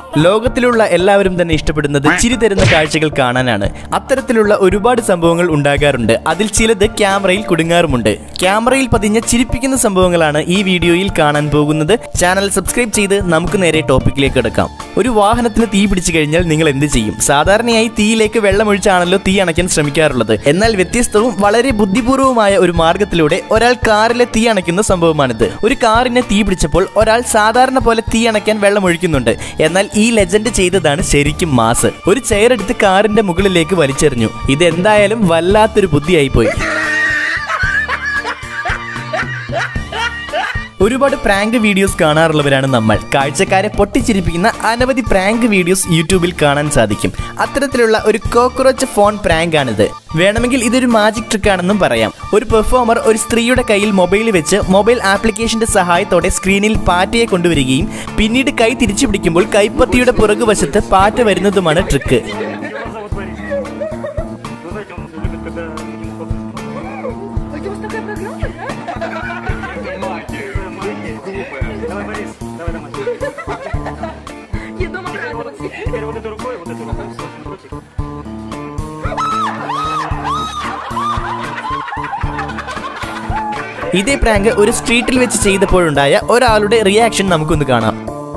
ലോകത്തിലുള്ള എല്ലാവരും തന്നെ ഇഷ്ടപ്പെടുന്നത് ചിരി തരുന്ന കാഴ്ചകൾ കാണാനാണ്. അത്തരത്തിലുള്ള ഒരുപാട് സംഭവങ്ങൾ ഉണ്ടാകാറുണ്ട്. അതിൽ ചിലത് ക്യാമറയിൽ കുടുങ്ങാറുമുണ്ട്. ക്യാമറയിൽ പതിഞ്ഞ ചിരിപ്പിക്കുന്ന സംഭവങ്ങളാണ് ഈ വീഡിയോയിൽ കാണാൻ പോകുന്നത്. ചാനൽ സബ്സ്ക്രൈബ് ചെയ്ത് നമുക്ക് നേരെ ടോപ്പിക്കിലേക്ക് കിടക്കാം. ഒരു വാഹനത്തിന് തീ പിടിച്ചു കഴിഞ്ഞാൽ നിങ്ങൾ എന്ത് ചെയ്യും? സാധാരണയായി തീയിലേക്ക് വെള്ളമൊഴിച്ചാണല്ലോ തീ അണയ്ക്കാൻ ശ്രമിക്കാറുള്ളത്. എന്നാൽ വ്യത്യസ്തവും വളരെ ബുദ്ധിപൂർവമായ ഒരു മാർഗത്തിലൂടെ ഒരാൾ കാറിലെ തീ അണയ്ക്കുന്ന സംഭവമാണിത്. ഒരു കാറിനെ തീ പിടിച്ചപ്പോൾ ഒരാൾ സാധാരണ പോലെ തീ അണയ്ക്കാൻ വെള്ളമൊഴിക്കുന്നുണ്ട്. എന്നാൽ ഈ ലെജൻഡ് ചെയ്തതാണ് ശരിക്കും മാസ്. ഒരു ചെയർ എടുത്ത് കാറിന്റെ മുകളിലേക്ക് വലിച്ചെറിഞ്ഞു. ഇതെന്തായാലും വല്ലാത്തൊരു ബുദ്ധിയായിപ്പോയി. ഒരുപാട് പ്രാങ്ക് വീഡിയോസ് കാണാറുള്ളവരാണ് നമ്മൾ. കാഴ്ചക്കാരെ പൊട്ടിച്ചിരിപ്പിക്കുന്ന അനവധി പ്രാങ്ക് വീഡിയോസ് യൂട്യൂബിൽ കാണാൻ സാധിക്കും. അത്തരത്തിലുള്ള ഒരു കോക്രോച്ച് ഫോൺ പ്രാങ്ക് ആണിത്. വേണമെങ്കിൽ ഇതൊരു മാജിക് ട്രിക്ക് ആണെന്നും പറയാം. ഒരു പെർഫോമർ ഒരു സ്ത്രീയുടെ കയ്യിൽ മൊബൈൽ വെച്ച് മൊബൈൽ ആപ്ലിക്കേഷന്റെ സഹായത്തോടെ സ്ക്രീനിൽ പാറ്റയെ കൊണ്ടുവരികയും പിന്നീട് കൈ തിരിച്ചു പിടിക്കുമ്പോൾ കൈപ്പത്തിയുടെ പുറകുവശത്ത് പാറ്റ വരുന്നതുമാണ് ട്രിക്ക്. ഇതേ പ്രാങ്ക് ഒരു സ്ട്രീറ്റിൽ വെച്ച് ചെയ്തപ്പോഴുണ്ടായ ഒരാളുടെ റിയാക്ഷൻ നമുക്കൊന്ന് കാണാം.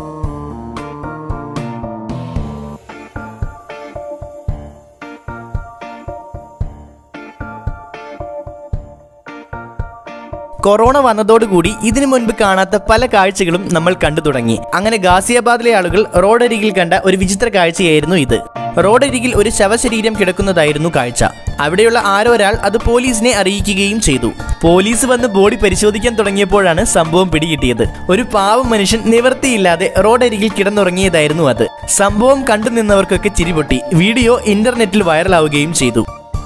കൊറോണ വന്നതോടുകൂടി ഇതിനു മുൻപ് കാണാത്ത പല കാഴ്ചകളും നമ്മൾ കണ്ടു തുടങ്ങി. അങ്ങനെ ഗാസിയാബാദിലെ ആളുകൾ റോഡരികിൽ കണ്ട ഒരു വിചിത്ര കാഴ്ചയായിരുന്നു ഇത്. റോഡരികിൽ ഒരു ശവശരീരം കിടക്കുന്നതായിരുന്നു കാഴ്ച. അവിടെയുള്ള ആരോ ഒരാൾ അത് പോലീസിനെ അറിയിക്കുകയും ചെയ്തു. പോലീസ് വന്ന് ബോഡി പരിശോധിക്കാൻ തുടങ്ങിയപ്പോഴാണ് സംഭവം പിടികിട്ടിയത്. ഒരു പാവം മനുഷ്യൻ നിവൃത്തിയില്ലാതെ റോഡരികിൽ കിടന്നുറങ്ങിയതായിരുന്നു അത്. സംഭവം കണ്ടു നിന്നവർക്കൊക്കെ ചിരിപൊട്ടി. വീഡിയോ ഇന്റർനെറ്റിൽ വൈറലാവുകയും ചെയ്തു.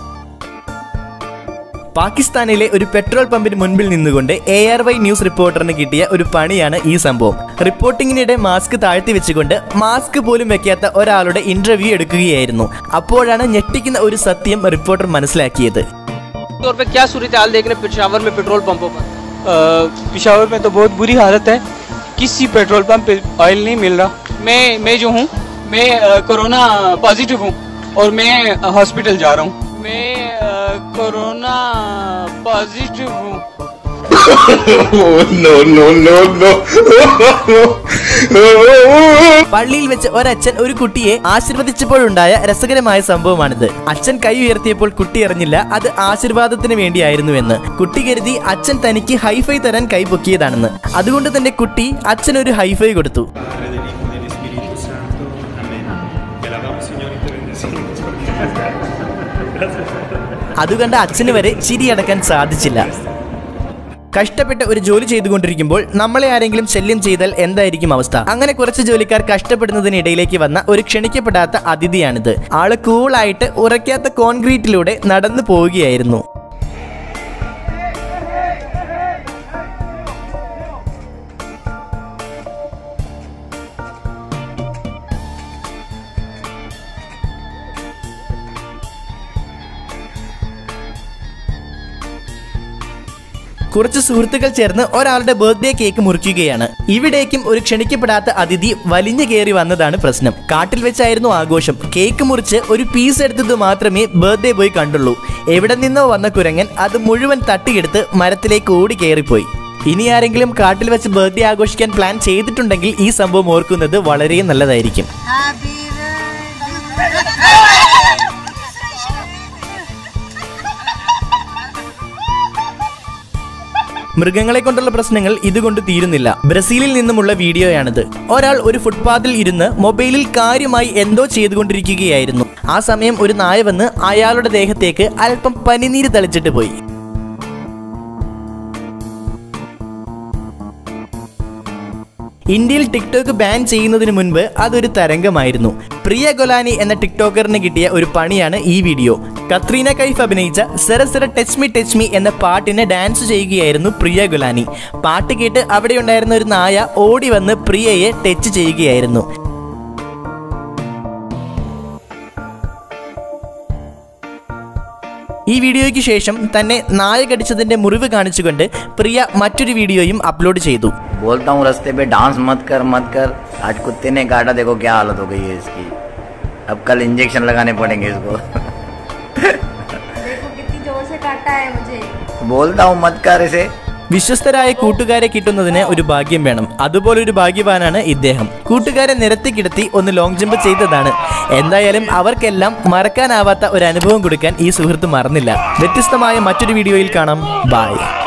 പാകിസ്ഥാനിലെ ഒരു പെട്രോൾ പമ്പിന് മുൻപിൽ നിന്നുകൊണ്ട് ARY ന്യൂസ് റിപ്പോർട്ടറിന് കിട്ടിയ ഒരു പണിയാണ് ഈ സംഭവം. റിപ്പോർട്ടിങ്ങിനിടെ മാസ്ക് താഴ്ത്തി വെച്ചുകൊണ്ട് മാസ്ക് പോലും വെക്കാത്ത ഒരാളുടെ ഇന്റർവ്യൂ എടുക്കുകയായിരുന്നു. അപ്പോഴാണ് ഞെട്ടിക്കുന്ന ഒരു സത്യം റിപ്പോർട്ടർ മനസ്സിലാക്കിയത്. पेशावर में पेट्रोल पंपों पर पेशावर में तो बहुत बुरी हालत है. किसी पेट्रोल पंप पे ऑयल नहीं मिल रहा. मैं जो हूँ मैं कोरोना पॉजिटिव हूँ और मैं हॉस्पिटल जा रहा हूँ. मैं कोरोना पॉजिटिव हूँ. പള്ളിയിൽ വെച്ച് ഒരച്ഛൻ ഒരു കുട്ടിയെ ആശീർവദിച്ചപ്പോഴുണ്ടായ രസകരമായ സംഭവമാണിത്. അച്ഛൻ കൈ ഉയർത്തിയപ്പോൾ കുട്ടി അറിഞ്ഞില്ല അത് ആശീർവാദത്തിന് വേണ്ടിയായിരുന്നുവെന്ന്. കുട്ടി കരുതി അച്ഛൻ തനിക്ക് ഹൈഫൈ തരാൻ കൈ പൊക്കിയതാണെന്ന്. അതുകൊണ്ട് തന്നെ കുട്ടി അച്ഛനൊരു ഹൈഫൈ കൊടുത്തു. അതുകണ്ട് അച്ഛന് വരെ ചിരിയടക്കാൻ സാധിച്ചില്ല. കഷ്ടപ്പെട്ട് ഒരു ജോലി ചെയ്തുകൊണ്ടിരിക്കുമ്പോൾ നമ്മളെ ആരെങ്കിലും ശല്യം ചെയ്താൽ എന്തായിരിക്കും അവസ്ഥ? അങ്ങനെ കുറച്ച് ജോലിക്കാർ കഷ്ടപ്പെടുന്നതിനിടയിലേക്ക് വന്ന ഒരു ക്ഷണിക്കപ്പെടാത്ത അതിഥിയാണിത്. ആള് കൂളായിട്ട് ഉറയ്ക്കാത്ത കോൺക്രീറ്റിലൂടെ നടന്നു പോവുകയായിരുന്നു. കുറച്ച് സുഹൃത്തുക്കൾ ചേർന്ന് ഒരാളുടെ ബർത്ത്ഡേ കേക്ക് മുറിക്കുകയാണ്. ഇവിടേക്കും ഒരു ക്ഷണിക്കപ്പെടാത്ത അതിഥി വലിഞ്ഞു കയറി വന്നതാണ് പ്രശ്നം. കാട്ടിൽ വെച്ചായിരുന്നു ആഘോഷം. കേക്ക് മുറിച്ച് ഒരു പീസ് എടുത്തത് മാത്രമേ ബർത്ത്ഡേ ബോയ് കണ്ടുള്ളൂ. എവിടെ നിന്നോ വന്ന കുരങ്ങൻ അത് മുഴുവൻ തട്ടിയെടുത്ത് മരത്തിലേക്ക് ഓടി കയറിപ്പോയി. ഇനി ആരെങ്കിലും കാട്ടിൽ വെച്ച് ബർത്ത്ഡേ ആഘോഷിക്കാൻ പ്ലാൻ ചെയ്തിട്ടുണ്ടെങ്കിൽ ഈ സംഭവം ഓർക്കുന്നത് വളരെ നല്ലതായിരിക്കും. മൃഗങ്ങളെ കൊണ്ടുള്ള പ്രശ്നങ്ങൾ ഇതുകൊണ്ട് തീരുന്നില്ല. ബ്രസീലിൽ നിന്നുമുള്ള വീഡിയോയാണിത്. ഒരാൾ ഒരു ഫുട്പാത്തിൽ ഇരുന്ന് മൊബൈലിൽ കാര്യമായി എന്തോ ചെയ്തുകൊണ്ടിരിക്കുകയായിരുന്നു. ആ സമയം ഒരു നായ വന്ന് അയാളുടെ ദേഹത്തേക്ക് അല്പം പനിനീര് തളിച്ചിട്ട് പോയി. ഇന്ത്യയിൽ ടിക്ടോക്ക് ബാൻ ചെയ്യുന്നതിന് മുൻപ് അതൊരു തരംഗമായിരുന്നു. പ്രിയ ഗൊലാനി എന്ന ടിക്ടോക്കറിന് കിട്ടിയ ഒരു പണിയാണ് ഈ വീഡിയോ. കത്രീന കൈഫ് അഭിനയിച്ച സെറ സെറ ടച്ച് മീ എന്ന പാട്ടിന് ഡാൻസ് ചെയ്യുകയായിരുന്നു പ്രിയ ഗൊലാനി. പാട്ട് കേട്ട് അവിടെ ഉണ്ടായിരുന്ന ഒരു നായ ഓടി വന്ന് പ്രിയയെ ടച്ച് ചെയ്യുകയായിരുന്നു. ഈ വീഡിയോയ്ക്ക് ശേഷം തന്നെ നായ കടിച്ചതിന്റെ മുറിവ് കാണിച്ചുകൊണ്ട് പ്രിയ മറ്റൊരു വീഡിയോയും അപ്ലോഡ് ചെയ്തു. बोलता हूँ रास्ते पे डांस मत कर, आज कुत्ते ने काटा, देखो क्या हालत हो गई है इसकी, अब कल इंजेक्शन लगाने पड़ेंगे इसको. देखो कितनी जोर से काटा है मुझे. बोलता हूँ मत कर इसे. വിശ്വസ്തരായ കൂട്ടുകാരെ കിട്ടുന്നതിന് ഒരു ഭാഗ്യം വേണം. അതുപോലൊരു ഭാഗ്യവാനാണ് ഇദ്ദേഹം. കൂട്ടുകാരെ നിരത്തി കിടത്തി ഒന്ന് ലോങ് ജമ്പ് ചെയ്തതാണ്. എന്തായാലും അവർക്കെല്ലാം മറക്കാനാവാത്ത ഒരു അനുഭവം കൊടുക്കാൻ ഈ സുഹൃത്ത് മറന്നില്ല. വ്യത്യസ്തമായ മറ്റൊരു വീഡിയോയിൽ കാണാം. ബൈ.